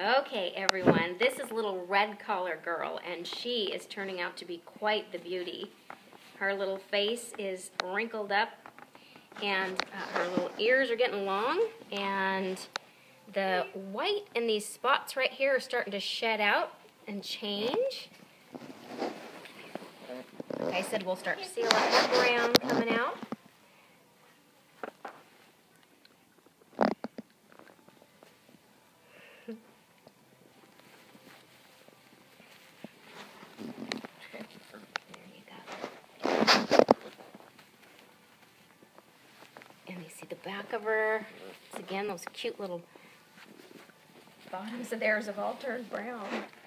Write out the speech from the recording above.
Okay, everyone, this is little red collar girl, and she is turning out to be quite the beauty. Her little face is wrinkled up, and her little ears are getting long, and the white in these spots right here are starting to shed out and change. Like I said, we'll start to see a lot more brown coming out. And you see the back of her. It's again those cute little bottoms of theirs have all turned brown.